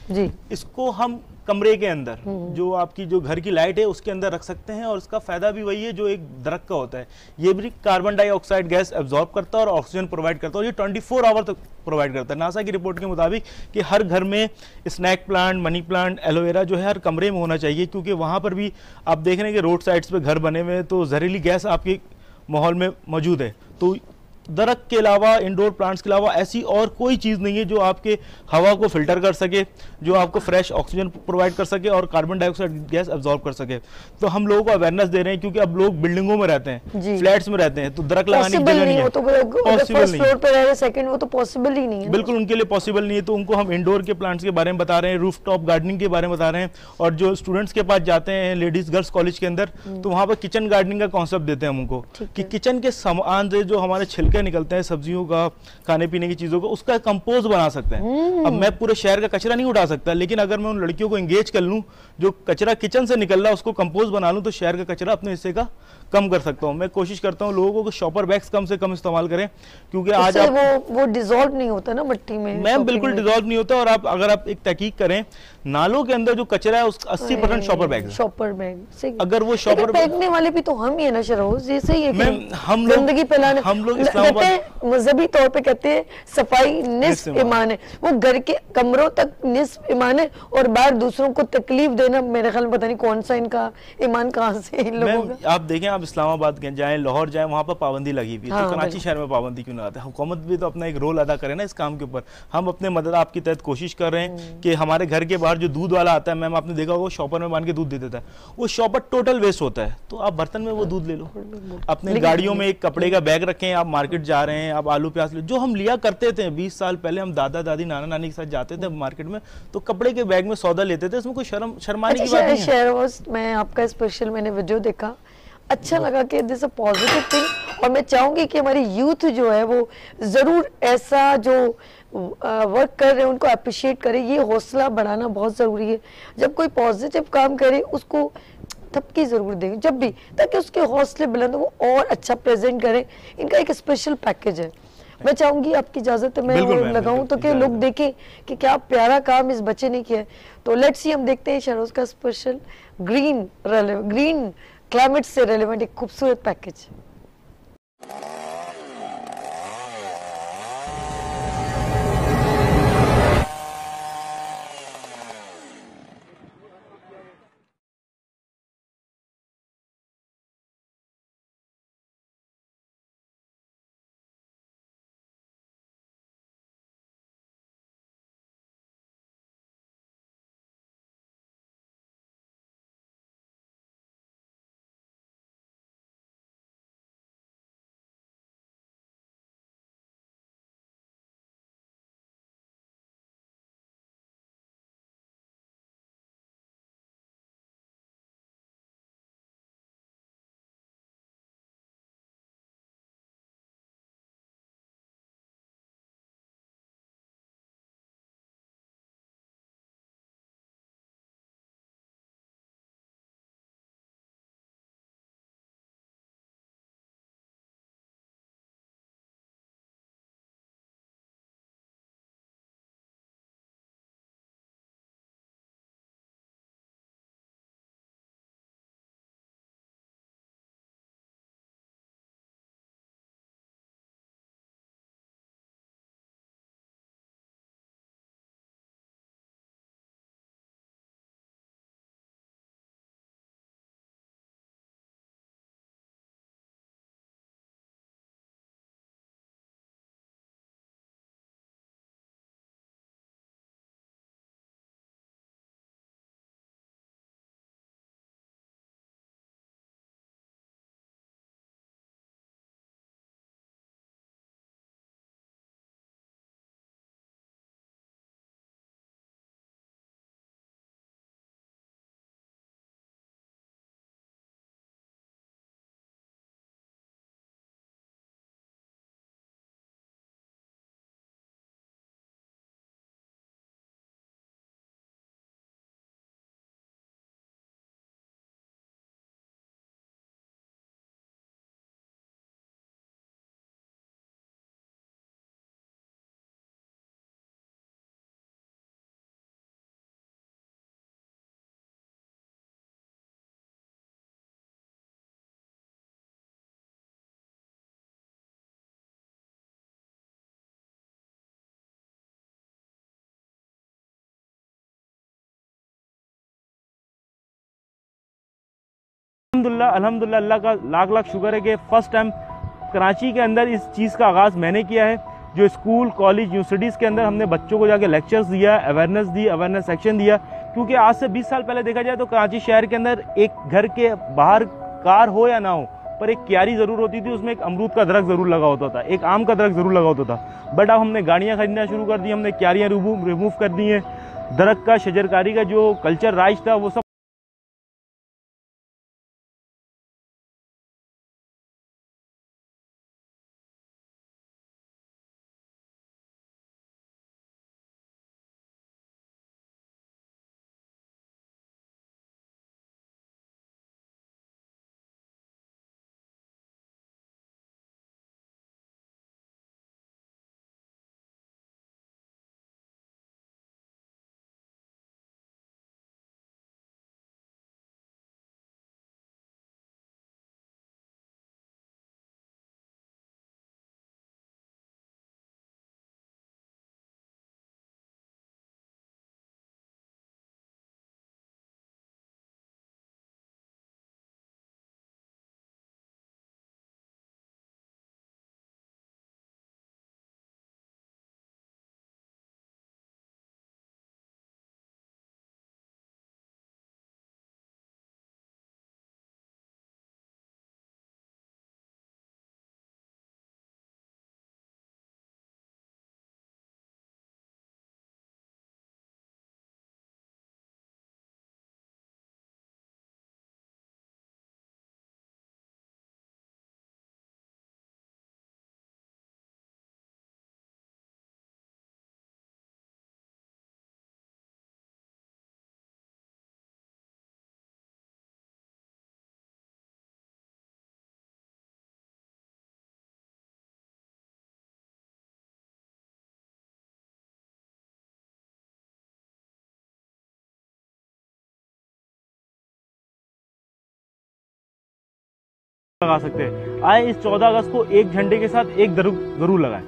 A: जी।
D: इसको हम कमरे के अंदर जो आपकी जो घर की लाइट है उसके अंदर रख सकते हैं, और इसका फायदा भी वही है जो एक दरख्त का होता है। ये भी कार्बन डाइऑक्साइड गैस एब्जॉर्ब करता है और ऑक्सीजन प्रोवाइड करता है, और ये चौबीस आवर तक प्रोवाइड करता है। नासा की रिपोर्ट के मुताबिक कि हर घर में snake plant, money plant, aloe vera जो है हर कमरे में होना चाहिए, क्योंकि वहाँ पर भी आप देख रहे हैं कि रोड साइड्स पे घर बने हुए हैं तो जहरीली गैस आपके माहौल में मौजूद है। तो दरख्त के अलावा, इंडोर प्लांट्स के अलावा ऐसी और कोई चीज़ नहीं है जो आपके हवा को फिल्टर कर सके, जो आपको फ्रेश ऑक्सीजन प्रोवाइड कर सके और कार्बन डाइऑक्साइड गैस एब्जॉर्ब कर सके। तो हम लोगों को अवेयरनेस दे रहे हैं, क्योंकि अब लोग बिल्डिंगों में रहते हैं, फ्लैट्स में रहते हैं, तो दरख्त लगाने की जगह नहीं है, पॉसिबल नहीं है,
A: सेकंड वो तो पॉसिबल ही नहीं है,
D: बिल्कुल उनके लिए पॉसिबल नहीं है। तो उनको हम इंडोर के प्लांट्स के बारे में बता रहे हैं, रूफ टॉप गार्डनिंग के बारे में बता रहे हैं, और जो स्टूडेंट्स के पास जाते हैं लेडीज गर्ल्स कॉलेज के अंदर, तो वहाँ पर किचन गार्डनिंग का कॉन्सेप्ट देते हैं हम उनको कि किचन के सामान से जो हमारे छिलके निकलते हैं सब्जियों का, खाने पीने की चीजों को, उसका कंपोस्ट बना सकते हैं। अब मैं पूरे शहर का कचरा नहीं उठा सकता, लेकिन अगर मैं उन लड़कियों को एंगेज कर लूं, जो कचरा किचन से निकल रहा है उसको कंपोस्ट बना लूं, तो शहर का कचरा अपने हिस्से का कम कर सकता हूं। मैं कोशिश करता हूं लोगों को शॉपर बैग्स कम से कम इस्तेमाल करें, क्योंकि आज आप
A: वो वो डिसॉल्व नहीं होता ना मिट्टी में,
D: मैम बिल्कुल डिसॉल्व नहीं होता। और आप अगर आप एक तहकीक करें, नालों के अंदर जो कचरा है उसका अस्सी परसेंट शॉपर बैग है।
A: शॉपर बैग,
D: अगर वो शॉपर
A: फेंकने वाले भी तो हम ही है ना शरोज, ये सही है
D: मैम, हम लोग
A: गंदगी फैलाने,
D: हम लोग इस्लामाबाद
A: मजहबी तौर पे कहते हैं सफाई निस्फ ईमान है, वो घर के कमरों तक निस्फ ईमान है, और बाहर दूसरों को तकलीफ देना मेरे ख्याल में पता नहीं कौन सा इनका ईमान कहाँ से इन लोगों का।
D: आप देखें, आप इस्लामाबाद जाएं, लाहौर जाएं, वहाँ पर पाबंदी लगी हुई है,
A: हाँ,
D: तो कराची शहर में पाबंदी क्यों ना आती है? हुकूमत भी तो अपना एक रोल अदा करे ना इस काम के ऊपर। हम अपने मदद आपकी तहत कोशिश कर रहे हैं कि हमारे घर के बाहर जो दूध वाला आता है, मैम आपने देखा होगा शॉपर में बांध के दूध दे देता है, वो शॉपर टोटल वेस्ट होता है, तो आप बर्तन में वो दूध ले लो। अपने गाड़ियों में एक कपड़े का बैग रखें, आप मार्केट जा रहे हैं, आप आलू प्याज ले, जो हम लिया करते थे बीस साल पहले, हम दादा दादी नाना नानी के साथ जाते थे मार्केट में, तो कपड़े के बैग में सौदा लेते थे, इसमें कोई शर्म शर्माने की बात नहीं है।
A: मैं आपका स्पेशल मैंने वीडियो देखा, अच्छा लगा कि दिस अ पॉजिटिव थिंग, और मैं चाहूंगी कि हमारी यूथ जो है वो जरूर ऐसा जो वर्क कर रहे हैं उनको अप्रिशिएट करें। ये हौसला बढ़ाना बहुत ज़रूरी है, जब कोई पॉजिटिव काम करे उसको थपकी ज़रूर दें जब भी, ताकि उसके हौसले बुलंद वो और अच्छा प्रेजेंट करें। इनका एक स्पेशल पैकेज है। मैं चाहूंगी आपकी इजाज़त है मैं लगाऊं तो कि लोग देखें कि क्या प्यारा काम इस बच्चे ने किया है। तो लेट्स सी, हम देखते हैं शरोज का स्पेशल ग्रीन ग्रीन क्लाइमेट से रेलेवेंट एक खूबसूरत पैकेज।
D: अल्हम्दुलिल्लाह अल्हम्दुलिल्लाह अल्लाह का लाख लाख शुक्र है कि फ़र्स्ट टाइम कराची के अंदर इस चीज़ का आगाज़ मैंने किया है। जो स्कूल कॉलेज यूनिवर्सिटीज़ के अंदर हमने बच्चों को जाके लेक्चर्स दिया, अवेयरनेस दी, अवेयरनेस सेक्शन दिया। क्योंकि आज से बीस साल पहले देखा जाए तो कराची शहर के अंदर एक घर के बाहर कार हो या ना हो पर एक क्यारी ज़रूर होती थी, उसमें एक अमरूद का दरख्त ज़रूर लगा होता था, एक आम का दरख्त ज़रूर लगा होता था। बट अब हमने गाड़ियाँ खरीदना शुरू कर दी, हमने क्यारियाँ रिमूव रिमूव कर दी हैं। दरख्त का शजरकारी का जो कल्चर राइज था वो सब लगा सकते हैं। आए इस चौदह अगस्त को एक झंडे के साथ एक जरूर लगाएं।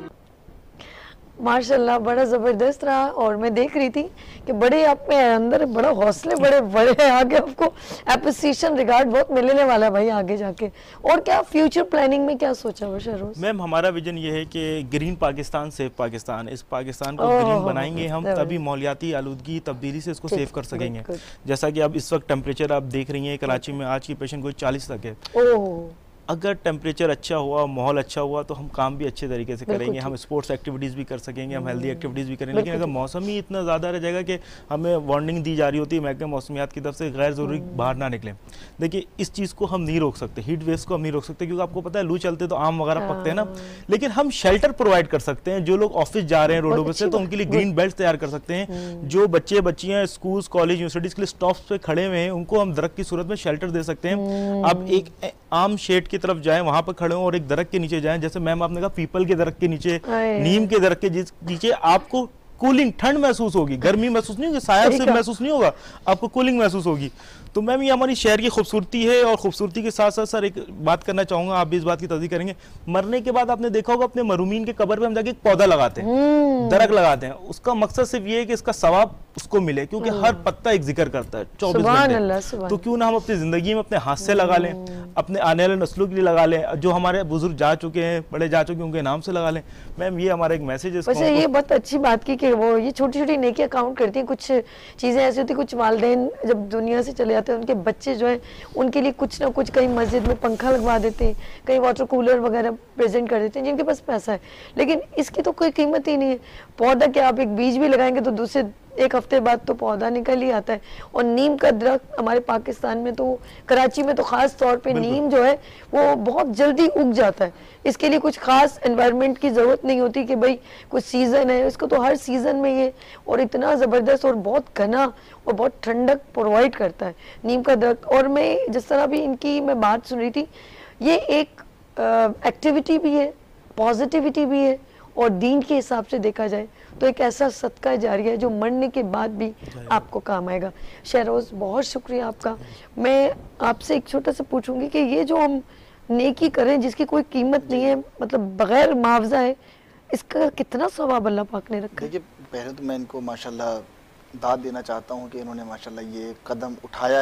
A: माशाल्लाह बड़ा ज़बरदस्त रहा। और मैं देख रही थी कि बड़े आप में अंदर बड़ा हौसले बड़े बड़े हैं, आगे आपको एप्रिसिएशन रिगार्ड बहुत मिलने वाला है भाई आगे जाके। और क्या फ्यूचर प्लानिंग में क्या सोचा हुआ शहरोज?
D: मैम हमारा विजन ये है कि ग्रीन पाकिस्तान सेफ पाकिस्तान, इस पाकिस्तान को ग्रीन बनाएंगे हम, तभी माहौलियाती आलूदगी तब्दीली से इसको सेव कर सकेंगे। जैसा कि अब इस वक्त टेम्परेचर आप देख रही हैं कराची में आज की पेशेंट कोई चालीस तक है। अगर टेम्परेचर अच्छा हुआ, माहौल अच्छा हुआ तो हम काम भी अच्छे तरीके से करेंगे, हम स्पोर्ट्स एक्टिविटीज़ भी कर सकेंगे, हम हेल्दी एक्टिविटीज़ भी करेंगे। लेकिन अगर मौसम ही इतना ज़्यादा रह जाएगा कि हमें वार्निंग दी जा रही होती है महकमे मौसमियात की तरफ से गैर ज़रूरी बाहर ना निकलें। देखिए इस चीज़ को हम नहीं रोक सकते, हीट वेव्स को हम नहीं रोक सकते, क्योंकि आपको पता है लू चलते तो आम वगैरह पकते हैं ना। लेकिन हम शेल्टर प्रोवाइड कर सकते हैं। जो लोग ऑफिस जा रहे हैं रोडों पर से तो उनके लिए ग्रीन बेल्ट तैयार कर सकते हैं। जो बच्चे बच्चियाँ स्कूल कॉलेज यूनिवर्सिटीज़ के लिए स्टॉप्स पे खड़े हुए हैं उनको हम दरख्त की सूरत में शेल्टर दे सकते हैं। आप एक आम शेड की तरफ जाएं, वहां पर खड़े हो और एक दरख्त के नीचे जाएं, जैसे मैम आपने कहा पीपल के दरख्त के नीचे, नीम के दरख्त के नीचे, आपको कूलिंग ठंड महसूस होगी, गर्मी महसूस नहीं होगी, साया से महसूस नहीं होगा, आपको कूलिंग महसूस होगी। तो मैम ये हमारी शहर की खूबसूरती है। और खूबसूरती के साथ साथ सर एक बात करना चाहूंगा, आप भी इस बात की तस्दीक करेंगे, मरने के बाद आपने देखा होगा अपने मरूमीन के कब्र पे हम जाके एक पौधा लगाते हैं, दरख्त लगाते हैं। उसका मकसद सिर्फ ये है कि इसका सवाब उसको मिले, क्योंकि हर पत्ता एक जिक्र करता है चौबीस घंटे। तो क्यों ना हम अपनी जिंदगी में अपने हाथ से लगा लें, अपने आने वाले नस्लों के लिए लगा लें, जो हमारे बुजुर्ग जा चुके हैं, बड़े जा चुके हैं, उनके नाम से लगा लें। मैम ये हमारा एक मैसेज है।
A: वैसे ये बहुत अच्छी बात की कि वो ये छोटी छोटी नेकियां काउंट करती हैं। कुछ चीजें ऐसी होती, कुछ वालिदैन जब दुनिया से चले जाते हैं उनके बच्चे जो है उनके लिए कुछ ना कुछ, कहीं मस्जिद में पंखा लगवा देते हैं, कहीं वाटर कूलर वगैरह प्रेजेंट कर देते हैं जिनके पास पैसा है। लेकिन इसकी तो कोई कीमत ही नहीं है। पौधा क्या, आप एक बीज भी लगाएंगे तो दूसरे एक हफ्ते बाद तो पौधा निकल ही आता है। और नीम का दरख्त हमारे पाकिस्तान में तो, कराची में तो खास तौर पे नीम जो है वो बहुत जल्दी उग जाता है। इसके लिए कुछ खास एनवायरनमेंट की ज़रूरत नहीं होती कि भाई कुछ सीज़न है, इसको तो हर सीज़न में ये, और इतना ज़बरदस्त और बहुत घना और बहुत ठंडक प्रोवाइड करता है नीम का दरख्त। और मैं जिस तरह भी इनकी मैं बात सुन रही थी, ये एक एक्टिविटी भी है, पॉजिटिविटी भी है, और दीन के हिसाब से देखा जाए तो एक ऐसा सदका जारिया है जो मरने के बाद भी आपको काम आएगा। शहरोज बहुत शुक्रिया आपका। मैं आपसे एक छोटा सा पूछूंगी कि ये जो हम नेकी करें जिसकी कोई कीमत नहीं है, मतलब बगैर मुआवजा है, इसका कितना सवाब अल्लाह पाक ने रखा है?
B: देखिए पहले तो मैं इनको माशाल्लाह दाद देना चाहता हूँ कि इन्होंने माशाल्लाह ये कदम उठाया है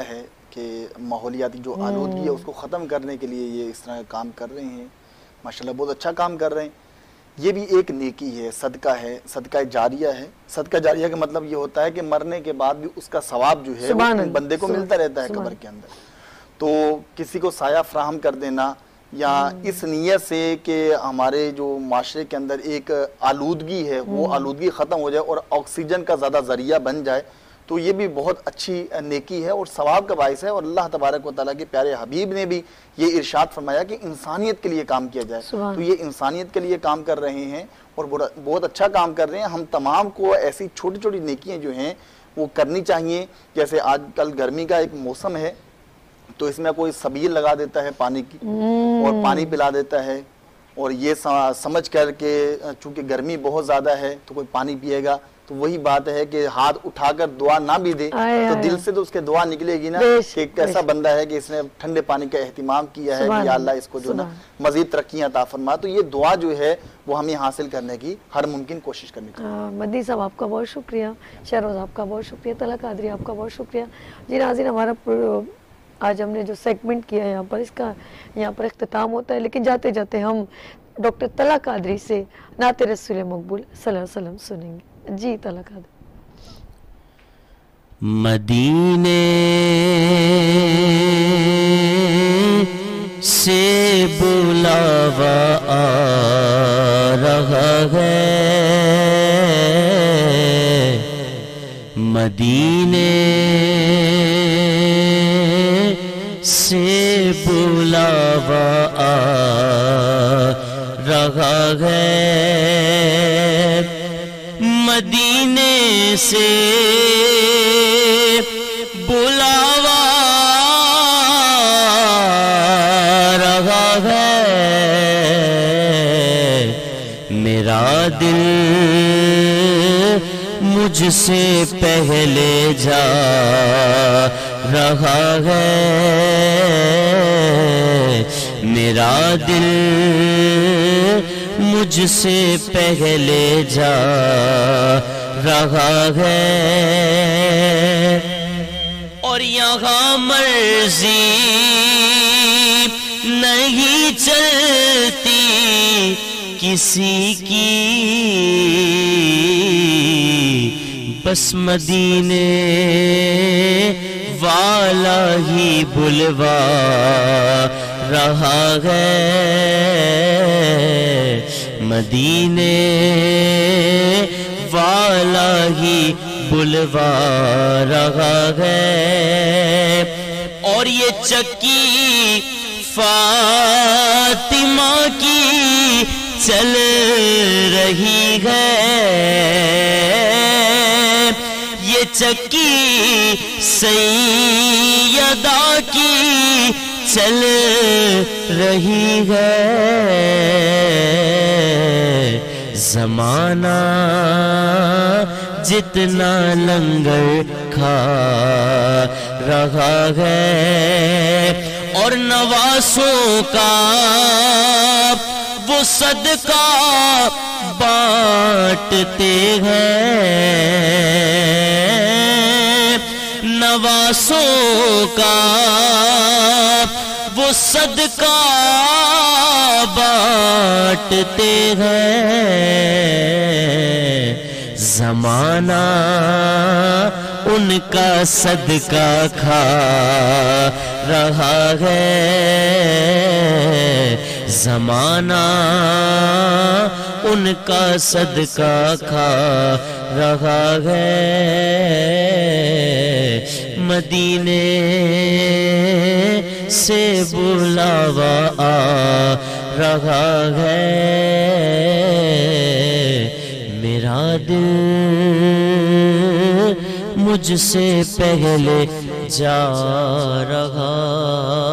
B: कि माहौलियाती जो आलूदगी है उसको ख़त्म करने के लिए ये इस तरह का काम कर रहे हैं। माशाल्लाह बहुत अच्छा काम कर रहे हैं। ये भी एक नेकी है, सदका है, सदका जारिया है। सदका जारिया का मतलब ये होता है कि मरने के बाद भी उसका सवाब जो है वो बंदे को मिलता रहता है कब्र के अंदर। तो किसी को साया फ्राहम कर देना या इस नीयत से कि हमारे जो माशरे के अंदर एक आलूदगी है वो आलूदगी ख़त्म हो जाए और ऑक्सीजन का ज़्यादा ज़रिया बन जाए, तो ये भी बहुत अच्छी नेकी है और सवाब का बाइस है। और अल्लाह तबारक व तआला के प्यारे हबीब ने भी ये इरशाद फरमाया कि इंसानियत के लिए काम किया जाए। तो ये इंसानियत के लिए काम कर रहे हैं और बहुत अच्छा काम कर रहे हैं। हम तमाम को ऐसी छोटी छोटी नेकियां जो हैं वो करनी चाहिए। जैसे आजकल गर्मी का एक मौसम है तो इसमें कोई सबील लगा देता है पानी की और पानी पिला देता है, और ये समझ कर के चूंकि गर्मी बहुत ज़्यादा है तो कोई पानी पिएगा, तो वही बात है कि हाथ उठाकर दुआ ना भी दे तो दिल से तो उसके दुआ निकलेगी ना कि कैसा बंदा है कि इसने ठंडे पानी का एहतिमाम किया है कि या अल्लाह इसको जो ना मजीद तरक्कियां अता फरमा। तो ये दुआ जो है वो हमें हासिल करने की हर मुमकिन कोशिश करनी चाहिए।
A: मदनी साहब आपका बहुत शुक्रिया, शहरोज आपका बहुत शुक्रिया, तला कादरी आपका बहुत शुक्रिया। जी नाज़रीन, हमारा आज हमने जो सेगमेंट किया है यहाँ पर, इसका यहाँ पर इख्तिताम होता है, लेकिन जाते जाते हम डॉक्टर तला कादरी से नाते रसूल मकबूल सल्लल्लाहु अलैहि वसल्लम सुनेंगे। जी तला कादरी।
C: मदीने से बुलावा आ रहा है, मदीने से बुलावा आ रहा है, मदीने से बुलावा रहा है, मेरा दिल मुझसे पहले जा रहा है, मेरा दिल मुझसे पहले जा रहा है, और यहाँ मर्जी नहीं चलती किसी की, बस मदीने वाला ही बुलवा रहा है, मदीने वाला ही बुलवा रहा है, और ये चक्की फातिमा की चल रही है, ये चक्की सैयदा की चल रही है, ज़माना जितना लंगर खा रहा है, और नवासों का वो सदका बांटते हैं, नवासों का वो सदका बांटते हैं, ज़माना उनका सदका खा रहा है, ज़माना उनका सदका खा रहा है, मदीने से बुलावा आ रहा है, मेरा दिल मुझसे पहले जा रहा